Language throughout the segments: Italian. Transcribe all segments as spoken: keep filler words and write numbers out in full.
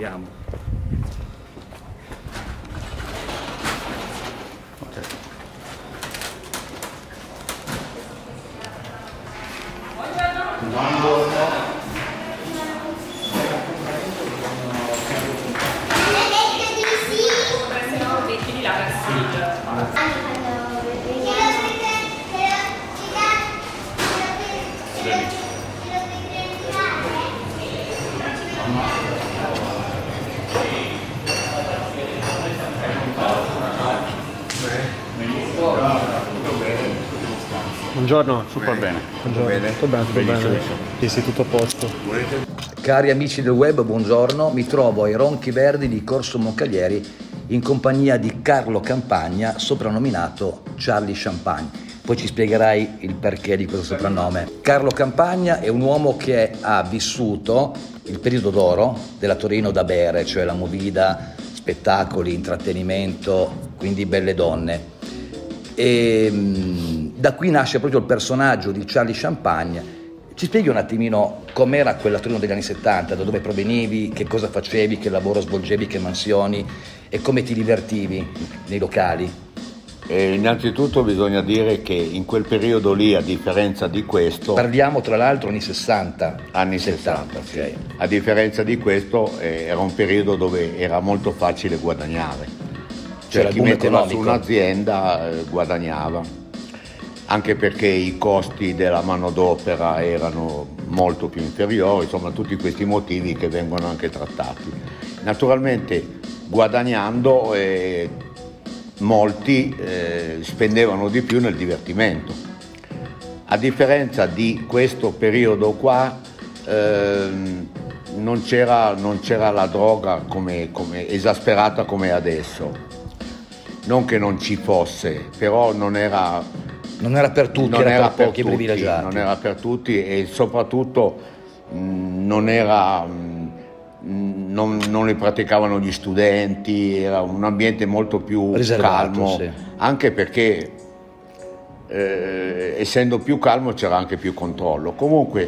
Apriamo. Okay. Buongiorno. Buongiorno. Super bene. Buongiorno. Bene. Tutto bene, tutto bene. Sì, sì, tutto a posto. Cari amici del web, buongiorno. Mi trovo ai Ronchi Verdi di Corso Moncalieri in compagnia di Carlo Campagna, soprannominato Charlie Champagne. Poi ci spiegherai il perché di questo soprannome. Carlo Campagna è un uomo che ha vissuto il periodo d'oro della Torino da bere, cioè la movida, spettacoli, intrattenimento, quindi belle donne. E mh, da qui nasce proprio il personaggio di Charlie Champagne. Ci spieghi un attimino com'era quella Torino degli anni settanta, da dove provenivi, che cosa facevi, che lavoro svolgevi, che mansioni e come ti divertivi nei locali? E innanzitutto bisogna dire che in quel periodo lì, a differenza di questo... Parliamo tra l'altro anni sessanta. Anni sessanta, sì. Okay. A differenza di questo eh, era un periodo dove era molto facile guadagnare. Cioè chi metteva su un'azienda eh, guadagnava, anche perché i costi della manodopera erano molto più inferiori, insomma tutti questi motivi che vengono anche trattati. Naturalmente guadagnando eh, molti eh, spendevano di più nel divertimento. A differenza di questo periodo qua eh, non c'era, non c'era la droga come, come esasperata come adesso. Non che non ci fosse, però non era, non era per tutti, non era, era per per pochi tutti, privilegiati. Non era per tutti e soprattutto mh, non era, mh, non, non li praticavano gli studenti, era un ambiente molto più riservato, calmo, sì. Anche perché eh, essendo più calmo c'era anche più controllo. Comunque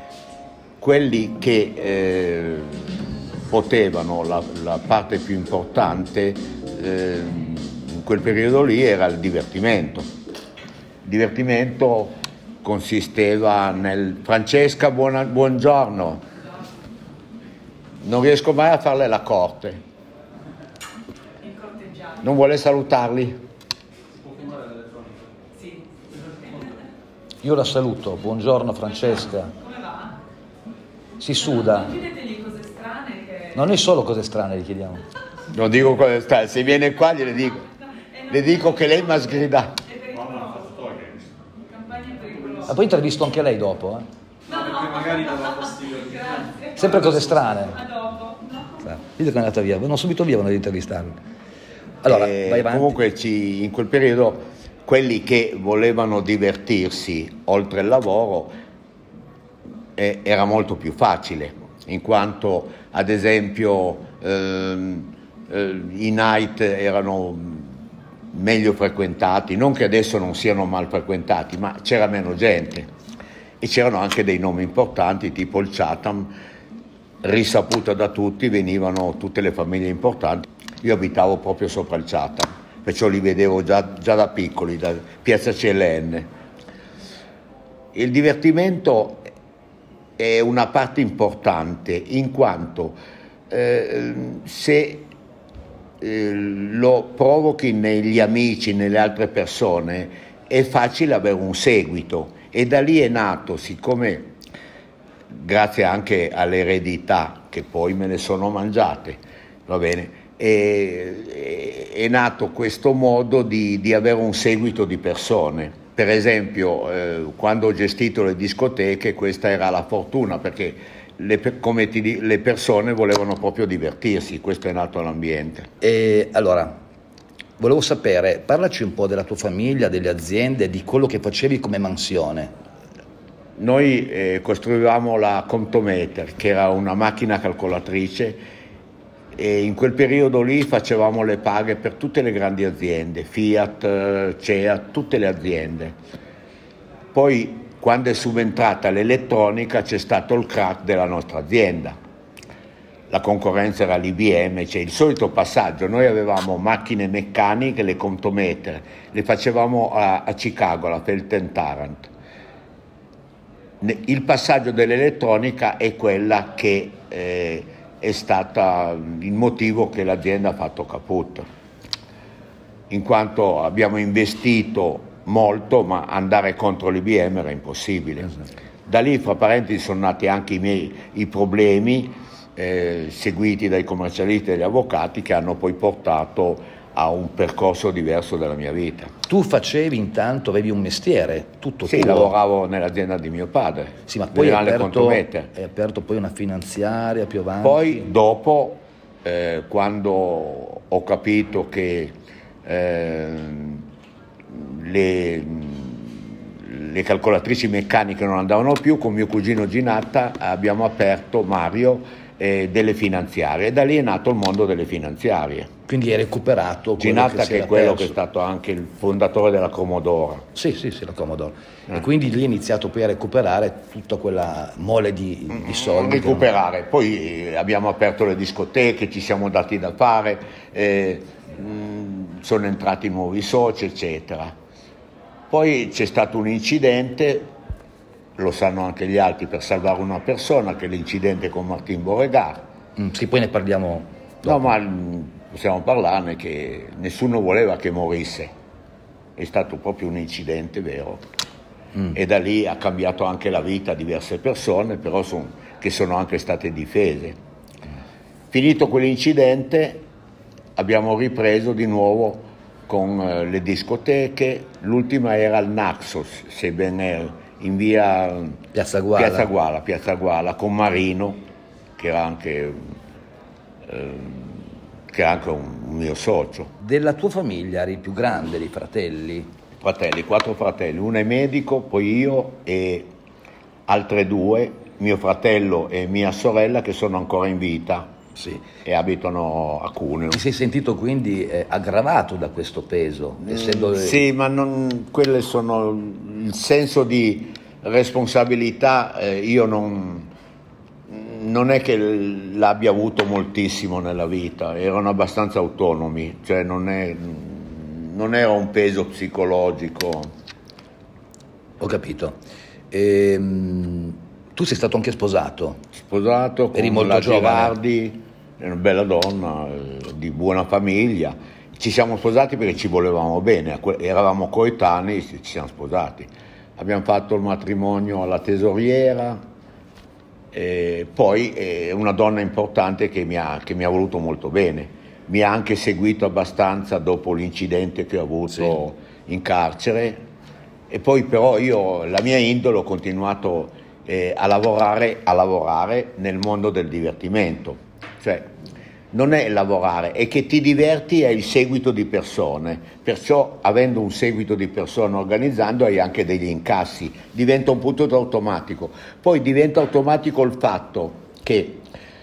quelli che eh, potevano, la, la parte più importante eh, in quel periodo lì era il divertimento. Il divertimento consisteva nel... Francesca, buona, buongiorno. Non riesco mai a farle la corte. Non vuole salutarli? Io la saluto, buongiorno Francesca. Come va? Si suda. Non chiedetegli cose strane che... Non è solo cose strane, gli chiediamo. Non dico cose strane, se viene qua gliele dico. Le dico che lei mi ha sgridato. È pericoloso. Campagna è pericolosa. Ma poi intervisto anche lei dopo, eh? No, no, magari non va fastidio. Grazie. Sempre cose strane. A dopo. No. Dite che è andata via, non subito via vanno ad intervistarmi. Allora, Eh, vai avanti. comunque ci, in quel periodo quelli che volevano divertirsi oltre il lavoro eh, era molto più facile, in quanto ad esempio ehm, eh, i night erano meglio frequentati, non che adesso non siano mal frequentati, ma c'era meno gente e c'erano anche dei nomi importanti tipo il Chatham, risaputo da tutti, venivano tutte le famiglie importanti. Io abitavo proprio sopra il Chatham, perciò li vedevo già, già da piccoli, da Piazza C L N. Il divertimento è una parte importante in quanto eh, se eh, lo provochi negli amici, nelle altre persone, è facile avere un seguito e da lì è nato, siccome grazie anche all'eredità che poi me ne sono mangiate, va bene, è, è nato questo modo di, di avere un seguito di persone. Per esempio eh, quando ho gestito le discoteche questa era la fortuna, perché le, come ti, le persone volevano proprio divertirsi, questo è nato l'ambiente. E allora, volevo sapere, parlaci un po' della tua famiglia, delle aziende, di quello che facevi come mansione. Noi eh, costruivamo la Comptometer, che era una macchina calcolatrice, e in quel periodo lì facevamo le paghe per tutte le grandi aziende, Fiat, C E A, tutte le aziende. Poi quando è subentrata l'elettronica c'è stato il crack della nostra azienda. la concorrenza era l'I B M, cioè il solito passaggio. Noi avevamo macchine meccaniche, le contometere, le facevamo a, a Chicago, alla Felten Tarrant. Il passaggio dell'elettronica è quella che eh, è stata il motivo che l'azienda ha fatto caput, in quanto abbiamo investito molto, ma andare contro l'I B M era impossibile. Esatto. Da lì, fra parentesi, sono nati anche i miei i problemi, eh, seguiti dai commercialisti e dagli avvocati, che hanno poi portato a un percorso diverso della mia vita. Tu facevi intanto, avevi un mestiere, tutto Sì, tuo. lavoravo nell'azienda di mio padre. Sì, ma poi hai aperto, hai aperto poi una finanziaria più avanti. Poi dopo, eh, quando ho capito che eh, le, le calcolatrici meccaniche non andavano più, con mio cugino Ginatta abbiamo aperto, Mario, eh, delle finanziarie, e da lì è nato il mondo delle finanziarie. Quindi hai recuperato quello Ginatta, che, che è quello perso. Che è stato anche il fondatore della Commodore. Sì, sì, sì, la Commodore. Eh. E quindi lì hai iniziato poi a recuperare tutta quella mole di, di soldi. Recuperare, non... poi abbiamo aperto le discoteche, ci siamo dati da fare, eh, mh, sono entrati nuovi soci, eccetera. Poi c'è stato un incidente, lo sanno anche gli altri, per salvare una persona, che è l'incidente con Martin Beauregard. Mm, sì, poi ne parliamo dopo. No, ma possiamo parlarne, che nessuno voleva che morisse. È stato proprio un incidente vero. Mm. E da lì ha cambiato anche la vita a diverse persone, però son, che sono anche state difese. Mm. Finito quell'incidente abbiamo ripreso di nuovo con eh, le discoteche. L'ultima era il Naxos, se ben è, in via Piazza Guala. Piazza Guala, Piazza Guala, con Marino, che era anche, eh, che era anche un, un mio socio. Della tua famiglia eri il più grande dei fratelli? Fratelli, quattro fratelli, uno è medico, poi io e altre due, mio fratello e mia sorella, che sono ancora in vita. Sì. E abitano a Cuneo. Ti sei sentito quindi eh, aggravato da questo peso? Essendo... Mm, sì, ma non, quelle sono il senso di responsabilità, eh, io non, non è che l'abbia avuto moltissimo nella vita, erano abbastanza autonomi, cioè non, è, non era un peso psicologico. Ho capito. Ehm, tu sei stato anche sposato? Sposato Eri con molto la giovane. Girardi, una bella donna, eh, di buona famiglia. Ci siamo sposati perché ci volevamo bene, eravamo coetanei, ci siamo sposati. Abbiamo fatto il matrimonio alla tesoriera, e poi è una donna importante che mi, ha, che mi ha voluto molto bene. Mi ha anche seguito abbastanza dopo l'incidente che ho avuto sì. in carcere, e poi però io, la mia indole, ho continuato eh, a lavorare, a lavorare nel mondo del divertimento. Cioè, non è lavorare, è che ti diverti e hai il seguito di persone, perciò avendo un seguito di persone, organizzando, hai anche degli incassi, diventa un punto automatico. Poi diventa automatico il fatto che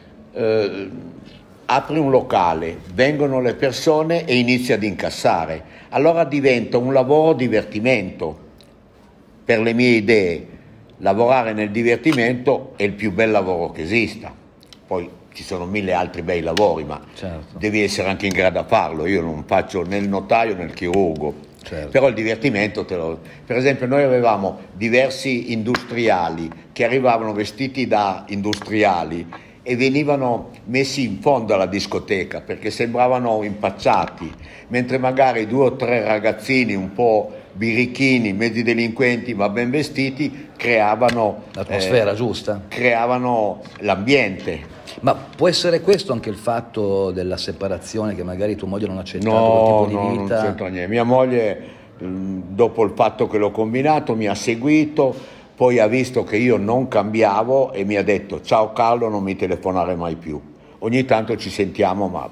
eh, apri un locale, vengono le persone e inizi ad incassare, allora diventa un lavoro divertimento. Per le mie idee, lavorare nel divertimento è il più bel lavoro che esista. Poi ci sono mille altri bei lavori, ma certo. devi essere anche in grado a farlo. Io non faccio né il notaio né il chirurgo, certo. però il divertimento te lo... Per esempio noi avevamo diversi industriali che arrivavano vestiti da industriali e venivano messi in fondo alla discoteca perché sembravano impacciati, mentre magari due o tre ragazzini un po' birichini, mezzi delinquenti ma ben vestiti creavano l'atmosfera eh, giusta, creavano l'ambiente. Ma può essere questo anche il fatto della separazione, che magari tua moglie non ha accettato no, quel tipo no, di vita? No, non c'entra niente. Mia moglie, dopo il fatto che l'ho combinato, mi ha seguito, poi ha visto che io non cambiavo e mi ha detto: ciao Carlo, non mi telefonare mai più. Ogni tanto ci sentiamo, ma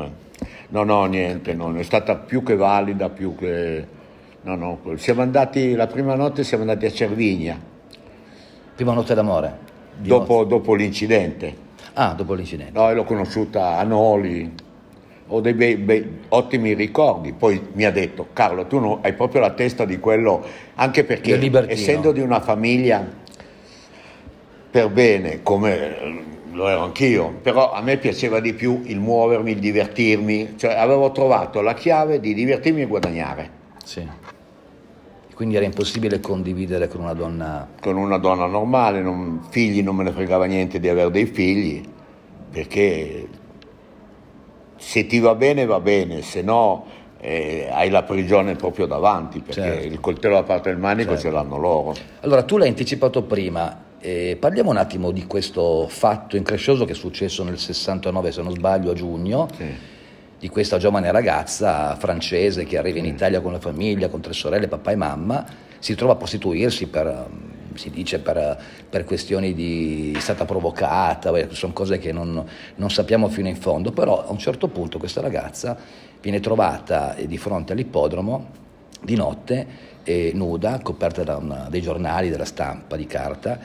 no, no, niente, no, è stata più che valida, più che... No, no, siamo andati, la prima notte siamo andati a Cervigna. Prima notte d'amore? Dopo, dopo l'incidente. Ah, dopo l'incidente. No, l'ho conosciuta a Noli, ho dei bei, bei, ottimi ricordi. Poi mi ha detto: Carlo, tu no, hai proprio la testa di quello, anche perché essendo di una famiglia per bene, come lo ero anch'io, però a me piaceva di più il muovermi, il divertirmi, cioè avevo trovato la chiave di divertirmi e guadagnare. Sì. Quindi era impossibile condividere con una donna... Con una donna normale, non, figli non me ne fregava niente di avere dei figli, perché se ti va bene va bene, se no eh, hai la prigione proprio davanti, perché Certo. il coltello da parte del manico Certo. ce l'hanno loro. Allora, tu l'hai anticipato prima, eh, parliamo un attimo di questo fatto increscioso che è successo nel sessantanove, se non sbaglio, a giugno, Sì. di questa giovane ragazza francese che arriva in Italia con la famiglia, con tre sorelle, papà e mamma, si trova a prostituirsi per, si dice, per, per questioni di è stata provocata, sono cose che non, non sappiamo fino in fondo, però a un certo punto questa ragazza viene trovata di fronte all'ippodromo di notte, eh, nuda, coperta da una, dei giornali, della stampa di carta,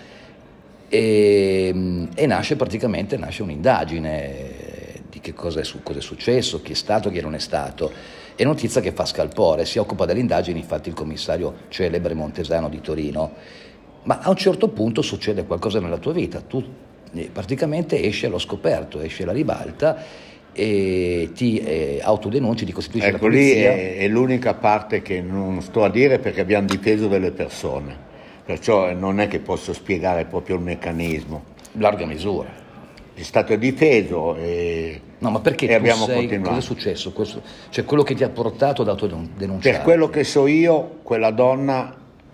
e, e nasce praticamente nasce un'indagine di che cosa è, su, cosa è successo, chi è stato, chi non è stato. È notizia che fa scalpore, si occupa delle indagini infatti il commissario celebre Montesano di Torino. Ma a un certo punto succede qualcosa nella tua vita, tu eh, praticamente esci allo scoperto, esci alla ribalta e ti eh, autodenunci, ti costituisci Ecco, la polizia. lì è, è l'unica parte che non sto a dire perché abbiamo difeso delle persone, perciò non è che posso spiegare proprio il meccanismo. Larga misura. È stato difeso e, No, ma perché e tu abbiamo sei, continuato. cosa è successo? Questo, cioè quello che ti ha portato ad autodenunciare. Per quello che so io, quella donna,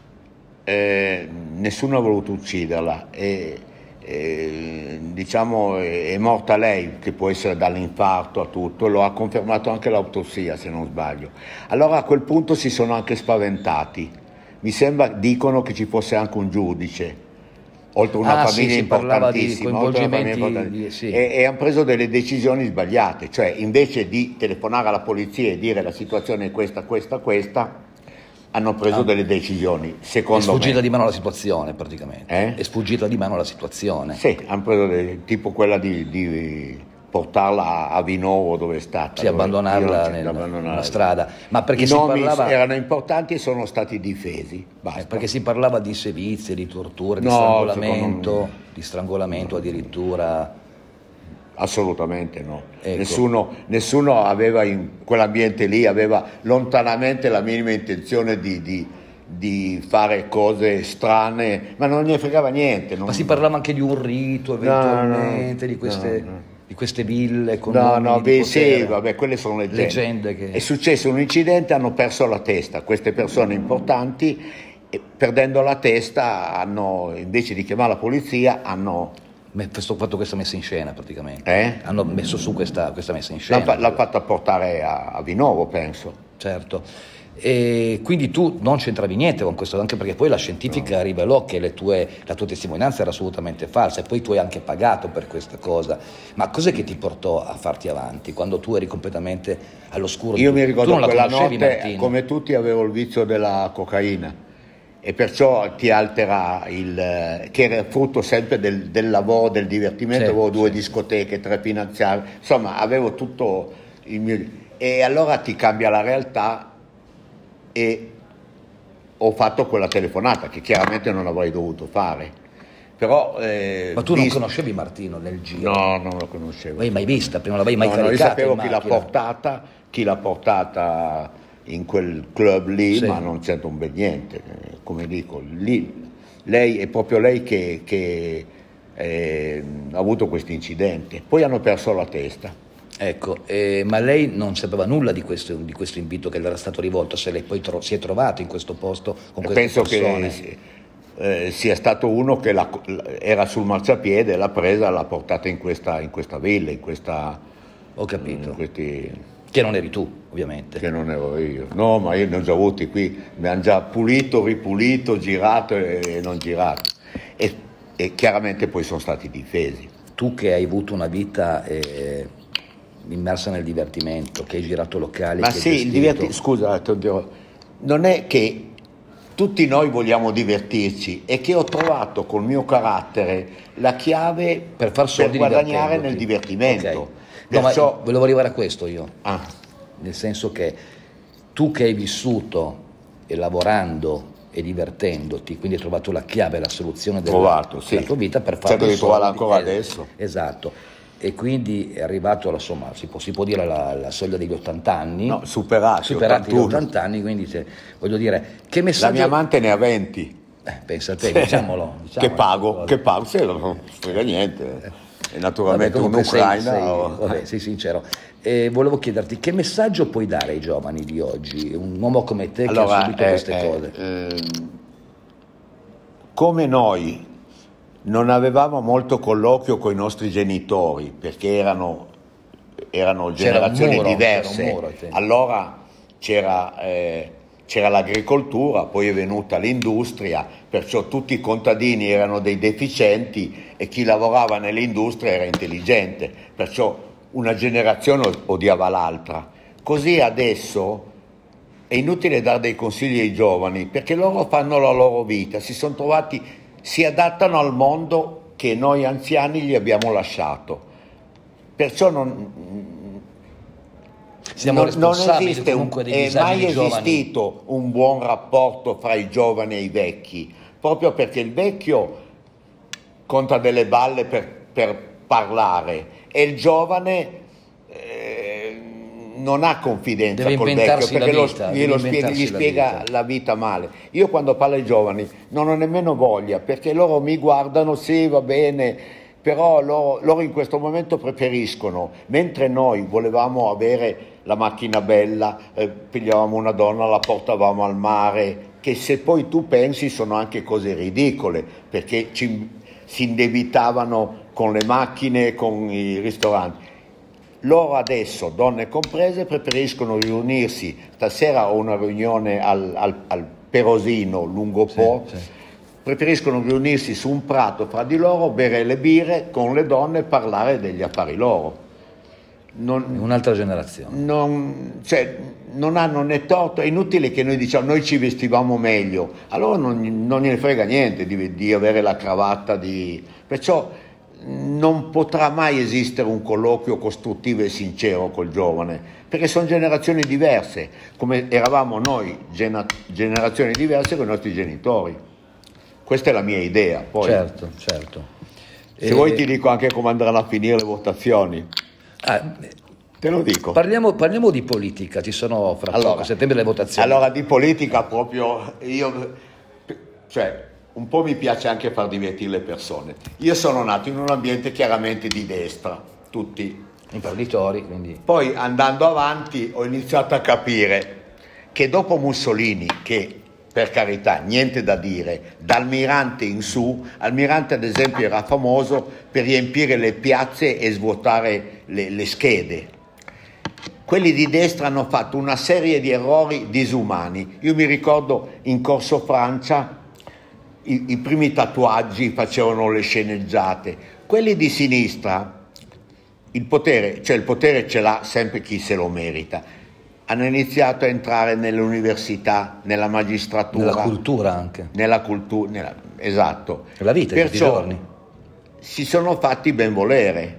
eh, nessuno ha voluto ucciderla e, e, diciamo è, è morta lei, che può essere dall'infarto a tutto, lo ha confermato anche l'autopsia se non sbaglio. Allora a quel punto si sono anche spaventati, mi sembra, dicono che ci fosse anche un giudice, oltre una Ah, sì, famiglia si parlava di importantissima, oltre una famiglia coinvolgimenti, importantissima. sì. e, e hanno preso delle decisioni sbagliate, cioè invece di telefonare alla polizia e dire la situazione è questa, questa, questa, hanno preso Ah. delle decisioni, È secondo sfuggita me. di mano la situazione praticamente. Eh? È sfuggita di mano la situazione. Sì, hanno preso delle, tipo quella di, di portarla a Vinovo dove è stata. Sì, dove- abbandonarla io non c'è- nel- abbandonarla. nella strada. Ma perché I si nomi parlava- erano importanti e sono stati difesi. Basta. Eh, perché si parlava di sevizie, di torture, di No, strangolamento, secondo di strangolamento addirittura. Assolutamente no. Ecco. Nessuno, nessuno aveva in quell'ambiente lì, aveva lontanamente la minima intenzione di, di- di fare cose strane, ma non ne fregava niente. non- Ma si parlava anche di un rito eventualmente, no, di, queste, no, no. di queste ville con No, nomi no, di beh, potere. sì, vabbè, quelle sono leggende. Leggende che- È successo un incidente, hanno perso la testa, queste persone importanti, e perdendo la testa, hanno, invece di chiamare la polizia, hanno, Me- questo- fatto questa messa in scena praticamente. Eh? Hanno messo su questa, questa messa in l'ha, scena. l'ha fatta portare a, a Vinovo, penso. Certo. E quindi tu non c'entravi niente con questo, anche perché poi la scientifica rivelò che le tue, la tua testimonianza era assolutamente falsa e poi tu hai anche pagato per questa cosa. Ma cos'è che ti portò a farti avanti quando tu eri completamente all'oscuro? Io di... mi ricordo tu non la quella conoscevi, notte, Martino? come tutti, avevo il vizio della cocaina e perciò ti altera il, che era frutto sempre del, del lavoro, del divertimento. Sì, Avevo due sì. discoteche, tre finanziarie, insomma avevo tutto il mio, e allora ti cambia la realtà e ho fatto quella telefonata che chiaramente non avrei dovuto fare, però eh, Ma tu non visto- conoscevi Martino nel giro? no, non lo conoscevo. L'avevi mai vista? Prima l'avevi mai No, no, io caricata sapevo in chi l'ha macchina? portata, chi l'ha portata in quel club lì, Sì. ma non c'entra un bel niente, eh, come dico, lì, lei è proprio lei che, che eh, ha avuto questo incidente, poi hanno perso la testa. Ecco, eh, ma lei non sapeva nulla di questo, di questo invito che le era stato rivolto, se lei poi tro- si è trovato in questo posto con queste Penso persone? che si- eh, sia stato uno che la- era sul marciapiede, l'ha presa, l'ha portata in questa, in questa villa, in questa... Ho capito. in questi, Che non eri tu, ovviamente. che non ero io. No, ma io ne ho già avuti qui, mi hanno già pulito, ripulito, girato e non girato. E, e chiaramente poi sono stati difesi. Tu che hai avuto una vita eh, immersa nel divertimento, che hai girato locali, Ma che hai sì, il gestito- diverti- scusa, te lo dirò, non è che tutti noi vogliamo divertirci, è che ho trovato col mio carattere la chiave per far soldi guadagnare divertendoti. nel divertimento. Ok. No, Perciò, ma volevo arrivare a questo io, ah, nel senso che tu che hai vissuto e lavorando e divertendoti, quindi hai trovato la chiave, la soluzione della, Trovato, sì. della tua vita per fare Cerco dei di trovarla soldi. ancora Eh, adesso. Esatto, e quindi è arrivato, insomma, si può, si può dire la, la soglia degli ottanta anni, No, superati, superati gli ottantuno. ottanta anni, quindi se- voglio dire, che La messaggio... mia amante ne ha venti. Eh, pensa a te, diciamolo. diciamolo Che pago, questa che cosa. pago, sì, non frega niente. E Vabbè, naturalmente comunque sei- un'Ucraina. sei, o- vabbè, sei sincero. E volevo chiederti che messaggio puoi dare ai giovani di oggi, un uomo come te che ha subito eh, queste eh, cose? ehm, come noi non avevamo molto colloquio con i nostri genitori perché erano, erano C'era un generazioni muro, diverse, c'era un muro ai tempi. allora c'era, eh, c'era l'agricoltura, poi è venuta l'industria, perciò tutti i contadini erano dei deficienti e chi lavorava nell'industria era intelligente, perciò una generazione odiava l'altra. Così adesso è inutile dare dei consigli ai giovani perché loro fanno la loro vita, si sono trovati, si adattano al mondo che noi anziani gli abbiamo lasciato. Perciò non, Siamo non, non responsabili esiste un, comunque dei è disagi mai dei giovani. esistito un buon rapporto fra i giovani e i vecchi, proprio perché il vecchio conta delle balle per, per parlare e il giovane eh, non ha confidenza Deve col vecchio inventarsi perché la lo- vita, glielo deve spiega, gli inventarsi la spiega vita. la vita male. Io quando parlo ai giovani non ho nemmeno voglia perché loro mi guardano, sì va bene, però loro, loro in questo momento preferiscono, mentre noi volevamo avere la macchina bella, eh, pigliavamo una donna, la portavamo al mare, che se poi tu pensi sono anche cose ridicole perché ci, si indebitavano con le macchine, con i ristoranti. Loro adesso, donne comprese, preferiscono riunirsi. Stasera ho una riunione al, al, al Perosino, lungo Po, sì. preferiscono riunirsi su un prato fra di loro, bere le birre con le donne e parlare degli affari loro. Non, È un'altra generazione. non, cioè, non hanno né torto, è inutile che noi diciamo noi ci vestivamo meglio, allora non, non gliene frega niente di, di avere la cravatta, di... perciò non potrà mai esistere un colloquio costruttivo e sincero col giovane, perché sono generazioni diverse, come eravamo noi, gena- generazioni diverse con i nostri genitori. Questa è la mia idea. Poi, Certo, certo. se E- vuoi ti dico anche come andranno a finire le votazioni, Ah, te lo dico. parliamo, parliamo di politica, ci sono fra Allora, poco, a settembre le votazioni. Allora di politica proprio io, cioè un po' mi piace anche far divertire le persone. Io sono nato in un ambiente chiaramente di destra, tutti. Imprenditori, quindi... Poi andando avanti ho iniziato a capire che dopo Mussolini, che per carità niente da dire, dal Mirante in su, Almirante ad esempio era famoso per riempire le piazze e svuotare le, le schede. Quelli di destra hanno fatto una serie di errori disumani. Io mi ricordo in Corso Francia i, i primi tatuaggi facevano le sceneggiate. Quelli di sinistra, il potere, cioè il potere ce l'ha sempre chi se lo merita. Hanno iniziato a entrare nelle università, nella magistratura, Nella cultura anche. nella cultura, nella- esatto. La vita di tutti i Perciò giorni. si sono fatti ben volere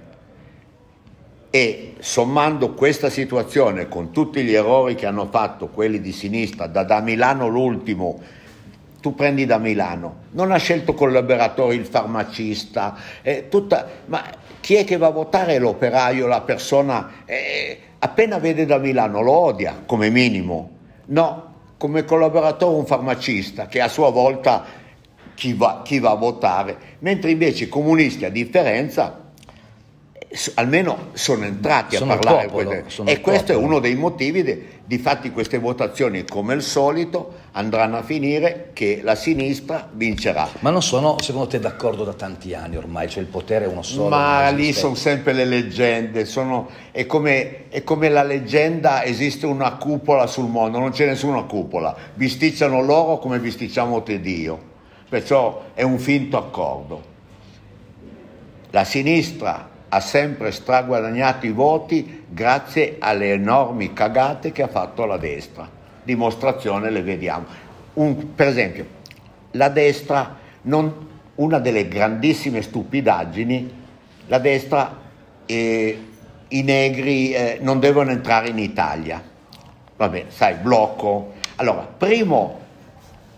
e sommando questa situazione con tutti gli errori che hanno fatto quelli di sinistra, da, da Milano l'ultimo, tu prendi da Milano, non ha scelto collaboratori il farmacista, eh, tutta, ma chi è che va a votare? L'operaio, la persona, eh, appena vede da Milano lo odia come minimo, no, come collaboratore un farmacista che a sua volta chi va, chi va a votare, mentre invece i comunisti a differenza s- almeno sono entrati Sono a il parlare popolo, queste- sono e il questo popolo. è uno dei motivi de- di fatti queste votazioni come al solito andranno a finire che la sinistra vincerà. Ma non sono, secondo te, d'accordo da tanti anni ormai, cioè il potere è uno solo. Ma non lì esiste. sono sempre le leggende, sono, è, come, è come la leggenda, esiste una cupola sul mondo, non c'è nessuna cupola, bisticciano loro come bisticciamo te Dio, perciò è un finto accordo. La sinistra ha sempre straguadagnato i voti grazie alle enormi cagate che ha fatto la destra, dimostrazione le vediamo. Un- per esempio, la destra, non, una delle grandissime stupidaggini, la destra, eh, i negri eh, non devono entrare in Italia. Vabbè, sai, blocco. Allora, primo,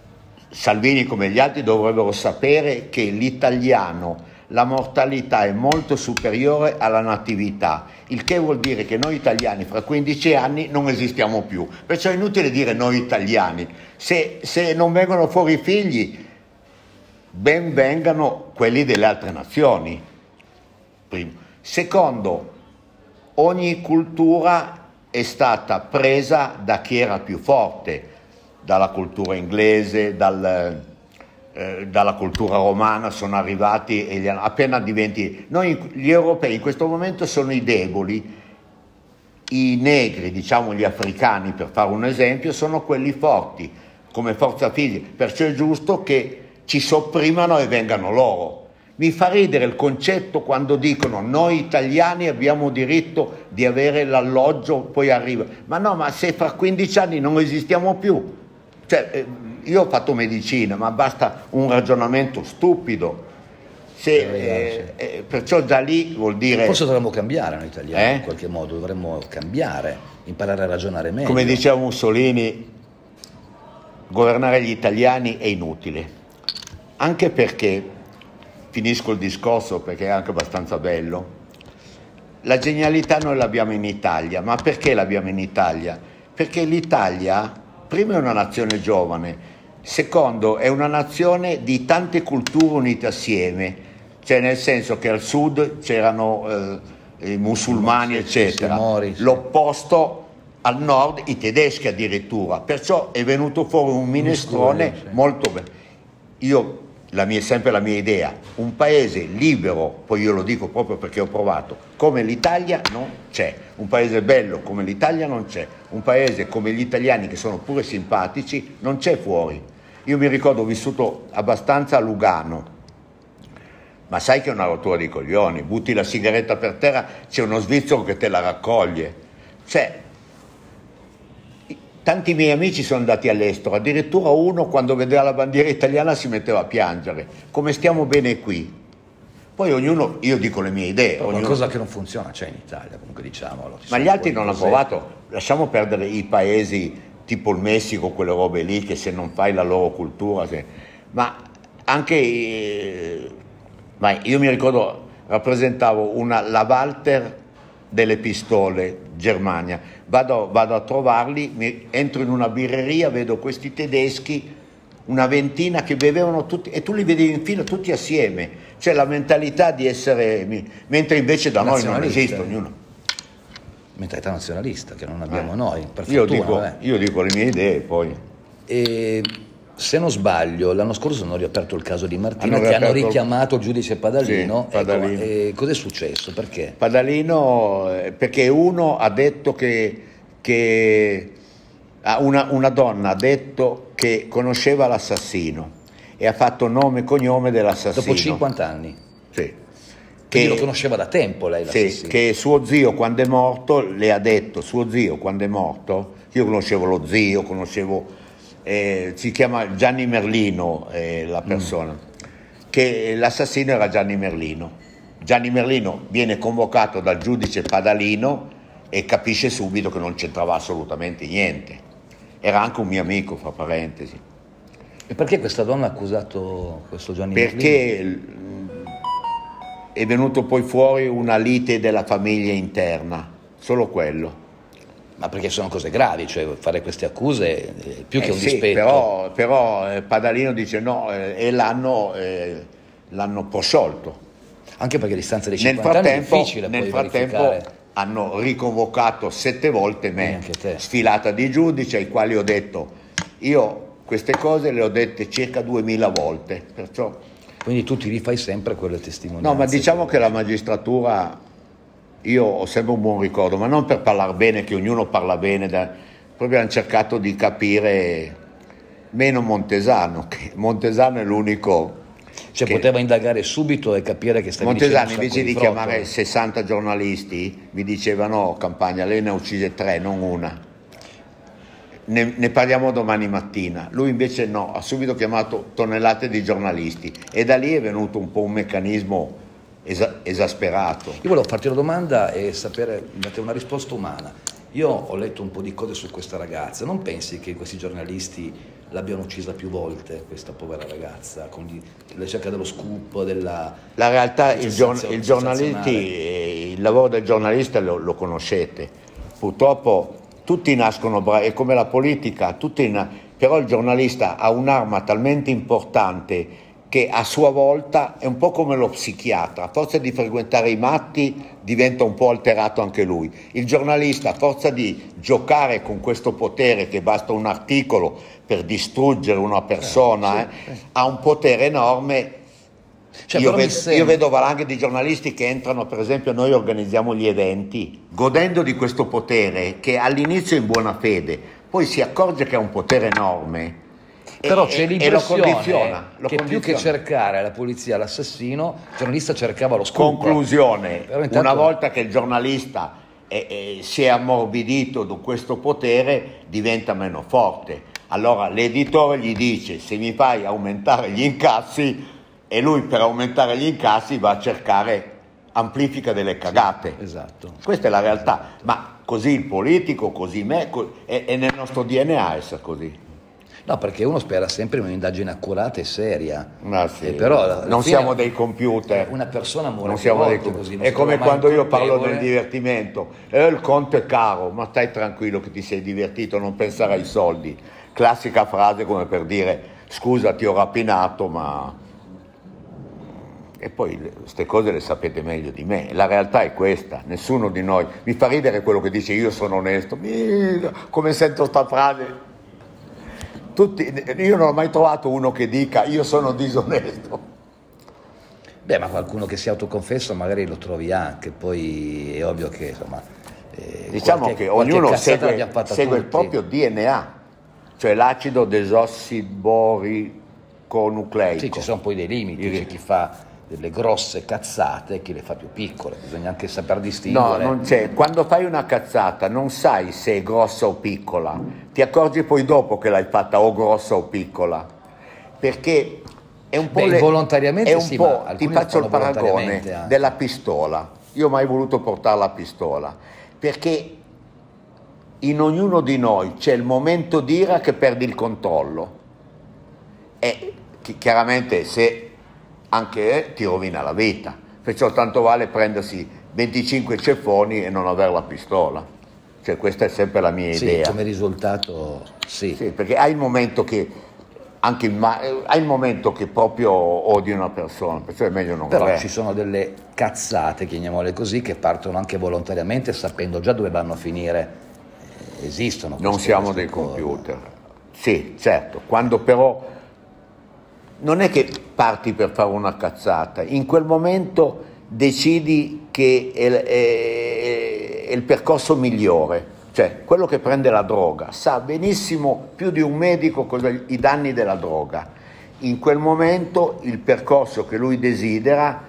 Salvini come gli altri dovrebbero sapere che l'italiano, la mortalità è molto superiore alla natività, il che vuol dire che noi italiani fra quindici anni non esistiamo più, perciò è inutile dire noi italiani, se, se non vengono fuori i figli ben vengano quelli delle altre nazioni. Primo. Secondo, ogni cultura è stata presa da chi era più forte, dalla cultura inglese, dal, eh, dalla cultura romana sono arrivati e gli hanno, appena diventi... Noi gli europei in questo momento sono i deboli, i negri, diciamo gli africani per fare un esempio, sono quelli forti come forza fisica, perciò è giusto che ci sopprimano e vengano loro. Mi fa ridere il concetto quando dicono noi italiani abbiamo diritto di avere l'alloggio, poi arriva. Ma no, ma se fra quindici anni non esistiamo più. Cioè, io ho fatto medicina, ma basta un ragionamento stupido. Se, eh, eh, perciò da lì vuol dire... Forse dovremmo cambiare noi italiani, eh? in qualche modo, dovremmo cambiare, imparare a ragionare meglio. Come diceva Mussolini, governare gli italiani è inutile. Anche perché... Finisco il discorso perché è anche abbastanza bello. La genialità noi l'abbiamo in Italia, ma perché l'abbiamo in Italia? Perché l'Italia, primo, è una nazione giovane, secondo, è una nazione di tante culture unite assieme, cioè nel senso che al sud c'erano eh, i musulmani, eccetera, Mori, sì. L'opposto al nord, i tedeschi addirittura, perciò è venuto fuori un minestrone sì. molto bello. Io La mia, sempre la mia idea, un paese libero, poi io lo dico proprio perché ho provato, come l'Italia non c'è, un paese bello come l'Italia non c'è, un paese come gli italiani che sono pure simpatici non c'è fuori. Io mi ricordo, ho vissuto abbastanza a Lugano, ma sai che è una rottura di coglioni, butti la sigaretta per terra, c'è uno svizzero che te la raccoglie, cioè... Tanti miei amici sono andati all'estero, addirittura uno quando vedeva la bandiera italiana si metteva a piangere. Come stiamo bene qui? Poi ognuno, io dico le mie idee. Però ognuno... qualcosa che non funziona c'è in Italia, comunque diciamolo. Ma gli altri non hanno provato, lasciamo perdere i paesi tipo il Messico, quelle robe lì, che se non fai la loro cultura... Se... Ma anche... Eh... Ma io mi ricordo, rappresentavo una, la Walter delle pistole, Germania, vado, vado a trovarli, mi, entro in una birreria, vedo questi tedeschi, una ventina che bevevano tutti, e tu li vedevi in fila tutti assieme, cioè la mentalità di essere, mentre invece da noi non esiste, ognuno. Mentalità nazionalista che non abbiamo eh. noi, per io fortuna. Dico, eh. io dico le mie idee poi. E... Se non sbaglio, l'anno scorso hanno riaperto il caso di Martina, hanno che hanno riaperto... richiamato il giudice Padalino. Sì, Padalino. Ecco, e cos'è successo? Perché? Padalino, perché uno ha detto che, che una, una donna ha detto che conosceva l'assassino e ha fatto nome e cognome dell'assassino. Dopo cinquanta anni? Sì. Quindi che, lo conosceva da tempo lei l'assassino? Sì, che suo zio quando è morto, le ha detto, suo zio quando è morto, io conoscevo lo zio, conoscevo... Eh, si chiama Gianni Merlino eh, la persona, mm. che l'assassino era Gianni Merlino. Gianni Merlino viene convocato dal giudice Padalino e capisce subito che non c'entrava assolutamente niente. Era anche un mio amico, fra parentesi. E perché questa donna ha accusato questo Gianni perché Merlino? Perché è venuto poi fuori una lite della famiglia interna, solo quello. Ma perché sono cose gravi, cioè fare queste accuse eh, più che eh un sì, dispetto. Però, però eh, Padalino dice no eh, e l'hanno, eh, l'hanno prosciolto. Anche perché a distanza di nel cinquanta anni è difficile nel poi frattempo verificare. Hanno riconvocato sette volte me, sfilata di giudici ai quali ho detto, io queste cose le ho dette circa duemila volte, perciò... Quindi tu ti rifai sempre quelle testimonianze. No, ma diciamo che la magistratura... Io ho sempre un buon ricordo, ma non per parlare bene, che ognuno parla bene, da, proprio hanno cercato di capire meno Montesano, che Montesano è l'unico... Cioè che, poteva indagare subito e capire che stavi Montesano dicendo invece di, di chiamare sessanta giornalisti, mi diceva no, Campagna, lei ne ha uccise tre, non una. Ne, ne parliamo domani mattina. Lui invece no, ha subito chiamato tonnellate di giornalisti e da lì è venuto un po' un meccanismo... esasperato. Io volevo farti una domanda e sapere da te una risposta umana. Io ho letto un po' di cose su questa ragazza, non pensi che questi giornalisti l'abbiano uccisa più volte, questa povera ragazza, con gli, la ricerca dello scoop, della... La realtà, il, giorn- il, giornalisti, sensazionale. il lavoro del giornalista lo, lo conoscete, purtroppo tutti nascono bravi, è come la politica, tutti na- però il giornalista ha un'arma talmente importante che a sua volta è un po' come lo psichiatra, a forza di frequentare i matti diventa un po' alterato anche lui. Il giornalista, a forza di giocare con questo potere, che basta un articolo per distruggere una persona, sì, eh, sì. ha un potere enorme. Cioè, io, però mi vedo, sembra- io vedo valanghe di giornalisti che entrano, per esempio noi organizziamo gli eventi, godendo di questo potere che all'inizio è in buona fede, poi si accorge che ha un potere enorme. Però e, c'è e lo l'impressione condiziona, lo che più che condiziona. cercare la polizia l'assassino, il giornalista cercava lo scoop. Conclusione, Però intanto- una volta che il giornalista è- è- si è ammorbidito da questo potere, diventa meno forte. Allora l'editore gli dice: se mi fai aumentare gli incassi, e lui per aumentare gli incassi va a cercare, amplifica delle cagate. Esatto. Questa è la realtà, ma così il politico, così me, co- è, è nel nostro D N A essere così. No, perché uno spera sempre in un'indagine accurata e seria. Ah, sì. E però alla non fine siamo dei computer. Una persona muore Non più siamo dei volte com- così, non è si come trova mai quando un io parlo colpevole. del divertimento. Eh, il conto è caro, ma stai tranquillo che ti sei divertito, non pensare ai soldi. Classica frase come per dire: scusa, ti ho rapinato, ma... E poi queste cose le sapete meglio di me. La realtà è questa, nessuno di noi... Mi fa ridere quello che dice io sono onesto. Mica, come sento sta frase... Tutti, io non ho mai trovato uno che dica io sono disonesto. Beh, ma qualcuno che si autoconfessa magari lo trovi anche, poi è ovvio che insomma... eh, Diciamo qualche- che qualche ognuno cazzata segue, l'abbiamo fatta segue il tutti. proprio D N A, cioè l'acido desossiboriconucleico. Sì, ci sono poi dei limiti, Il- c'è chi fa delle grosse cazzate e chi le fa più piccole, bisogna anche saper No, distinguere. non c'è. Quando fai una cazzata non sai se è grossa o piccola, ti accorgi poi dopo che l'hai fatta o grossa o piccola, perché è un po'... Beh, le- involontariamente è un sì, po', ma ti alcuni lo faccio il fanno paragone volontariamente anche. della pistola. Io ho mai voluto portare la pistola, perché in ognuno di noi c'è il momento d'ira che perdi il controllo e chi- chiaramente se anche ti rovina la vita, perciò tanto vale prendersi venticinque ceffoni e non avere la pistola, cioè questa è sempre la mia Sì, idea. come risultato sì. Sì, perché hai il momento che anche il ma- hai il momento che proprio odi una persona, perciò è meglio non Però avere. ci sono delle cazzate, chiamiamole così, che partono anche volontariamente sapendo già dove vanno a finire. Eh, Esistono. Non queste- siamo queste dei cose. computer. Sì, certo, quando però non è che parti per fare una cazzata, in quel momento decidi che è, è- è il percorso migliore, cioè quello che prende la droga sa benissimo più di un medico cosa, i danni della droga. In quel momento il percorso che lui desidera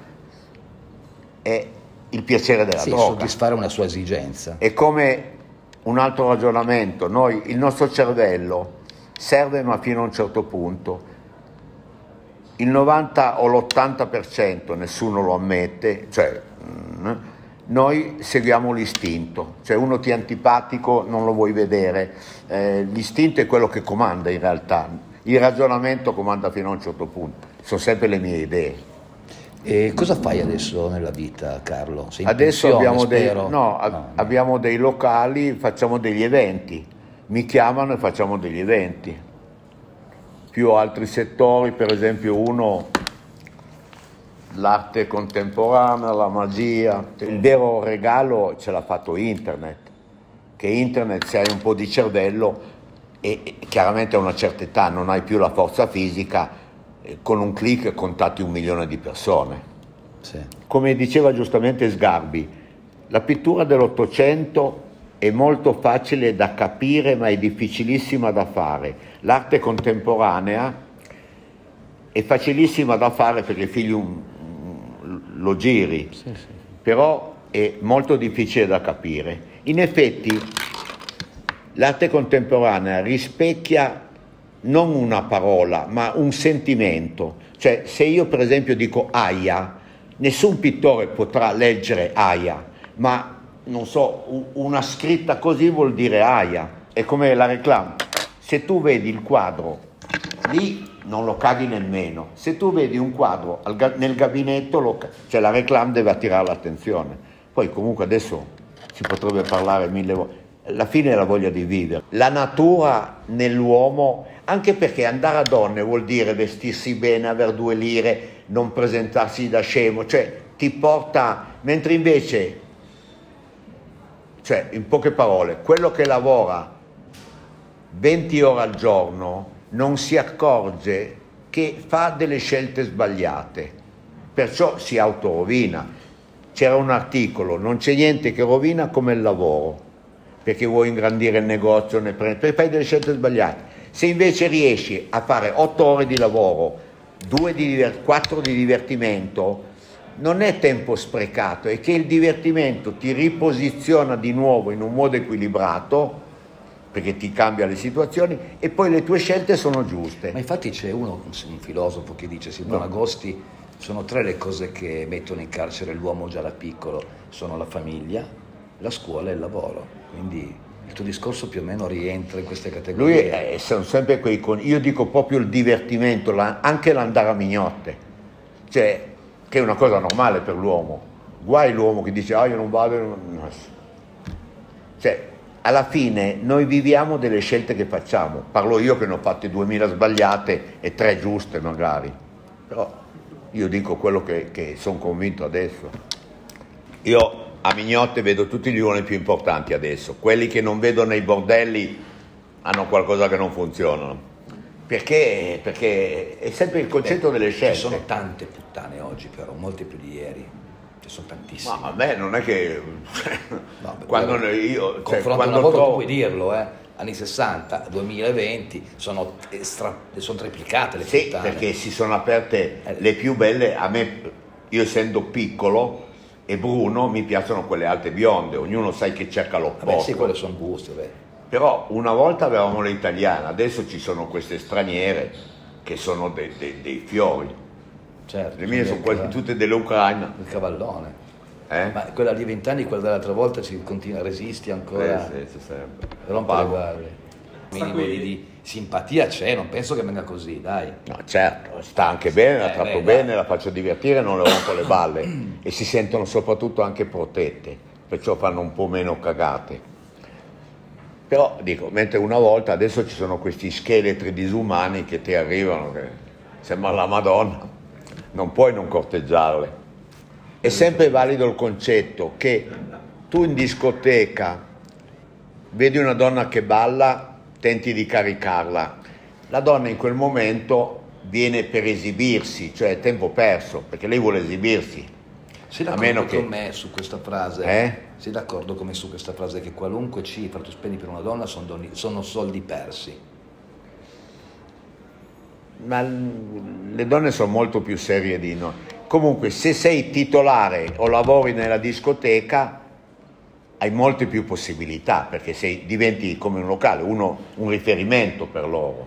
è il piacere della Sì, droga. soddisfare una sua esigenza. È come un altro ragionamento, noi, il nostro cervello serve ma fino a un certo punto, il novanta o l'ottanta per cento, nessuno lo ammette, cioè mm, noi seguiamo l'istinto, cioè uno ti è antipatico, non lo vuoi vedere, eh, l'istinto è quello che comanda in realtà, il ragionamento comanda fino a un certo punto, sono sempre le mie idee. E cosa fai adesso nella vita, Carlo? Sei in Adesso pensione, abbiamo dei, spero? no, a- No, abbiamo dei locali, facciamo degli eventi, mi chiamano e facciamo degli eventi, più altri settori, per esempio uno, l'arte contemporanea, la magia. Il vero regalo ce l'ha fatto internet, che internet se hai un po' di cervello e, e chiaramente a una certa età non hai più la forza fisica, eh, con un click contatti un milione di persone. sì. Come diceva giustamente Sgarbi, la pittura dell'Ottocento è molto facile da capire ma è difficilissima da fare. L'arte contemporanea è facilissima da fare perché il film lo giri, Sì, sì. però è molto difficile da capire. In effetti l'arte contemporanea rispecchia non una parola ma un sentimento, cioè se io per esempio dico aia, nessun pittore potrà leggere aia, ma non so, u- una scritta così vuol dire aia, è come la reclama. Se tu vedi il quadro lì non lo caghi nemmeno. Se tu vedi un quadro al ga- nel gabinetto, lo ca- cioè la reclame deve attirare l'attenzione. Poi comunque adesso si potrebbe parlare mille volte. La fine è la voglia di vivere. La natura nell'uomo, anche perché andare a donne vuol dire vestirsi bene, avere due lire, non presentarsi da scemo, cioè ti porta, mentre invece, cioè in poche parole, quello che lavora venti ore al giorno non si accorge che fa delle scelte sbagliate, perciò si autorovina. C'era un articolo, non c'è niente che rovina come il lavoro, perché vuoi ingrandire il negozio, ne prendi, perché fai delle scelte sbagliate. Se invece riesci a fare otto ore di lavoro, due di diver- quattro di divertimento, non è tempo sprecato, è che il divertimento ti riposiziona di nuovo in un modo equilibrato, perché ti cambia le situazioni, e poi le tue scelte sono giuste. Ma infatti c'è uno, un filosofo, che dice, Silvano Agosti, sono tre le cose che mettono in carcere l'uomo già da piccolo, sono la famiglia, la scuola e il lavoro. Quindi il tuo discorso più o meno rientra in queste categorie. Lui è, sono sempre quei con, io dico proprio il divertimento, la, anche l'andare a mignotte, cioè che è una cosa normale per l'uomo. Guai l'uomo che dice ah io non vado, non... cioè alla fine noi viviamo delle scelte che facciamo. Parlo io che ne ho fatte duemila sbagliate e tre giuste magari, però io dico quello che, che sono convinto adesso. Io a mignotte vedo tutti gli uomini più importanti adesso, quelli che non vedo nei bordelli hanno qualcosa che non funzionano, perché, perché è sempre il concetto Beh, delle scelte. Ci sono tante puttane oggi però, molte più di ieri, ci sono tantissime. Ma a me non è che No, beh, quando quello- io cioè, confronto quando una volta trovo- tu puoi dirlo, eh, anni sessanta, duemilaventi, sono, estra, sono triplicate le sì, puttane. perché si sono aperte le più belle. A me, io essendo piccolo e bruno, mi piacciono quelle alte bionde, ognuno sai che cerca Vabbè l'opposto. sì, quelle sono gusti, beh. Però una volta avevamo le italiane, adesso ci sono queste straniere che sono dei, dei- dei fiori. Certo, Le mie sono quasi il tutte dell'Ucraina. cavallone. Eh? Ma quella di vent'anni, quella dell'altra volta, ci continua, resisti ancora, Sì, sì, sì, sempre. rompe le Pago. balle. Minimo qui- di, di simpatia c'è, non penso che venga così, dai. No, certo, sta anche bene, la Eh, tratto beh, bene, dai. la faccio divertire, non le rompo le balle e si sentono soprattutto anche protette, perciò fanno un po' meno cagate. Però dico, mentre una volta, adesso ci sono questi scheletri disumani che ti arrivano, che sembra la Madonna, non puoi non corteggiarle. È sempre valido il concetto che tu in discoteca vedi una donna che balla, tenti di caricarla. La donna in quel momento viene per esibirsi, cioè è tempo perso, perché lei vuole esibirsi. Sei A d'accordo meno con che- me su questa frase? Eh? Sei d'accordo con me su questa frase che qualunque cifra tu spendi per una donna sono, doni- sono soldi persi? Ma l- le donne sono molto più serie di noi. Comunque, se sei titolare o lavori nella discoteca, hai molte più possibilità, perché sei, diventi come un locale, uno, un riferimento per loro.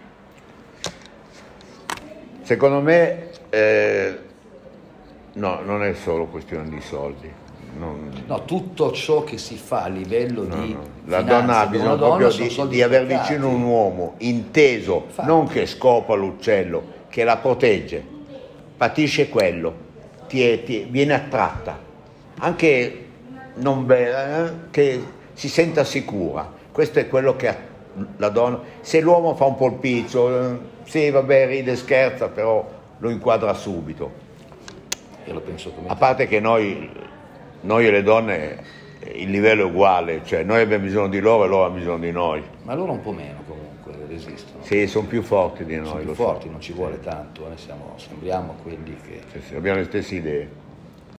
Secondo me, eh, no, non è solo questione di soldi. Non- No, tutto ciò che si fa a livello no, di no. La finanza donna ha per una bisogno donna proprio sono di, soldi di aver sprecati. vicino un uomo inteso, Infatti. non che scopa l'uccello, che la protegge, patisce quello, ti è- ti- viene attratta, anche non bella, eh, che si senta sicura. Questo è quello che ha la donna. Se l'uomo fa un po' il piccio, eh, sì vabbè ride, scherza, però lo inquadra subito. Io lo penso come A te. parte che noi, noi e le donne eh, il livello è uguale, cioè noi abbiamo bisogno di loro e loro hanno bisogno di noi. Ma loro un po' meno comunque resistono. Sì, sono più forti di noi, Sono più lo so. forti, non ci vuole tanto, eh, siamo- sembriamo quelli che... Sì, sì, abbiamo le stesse idee.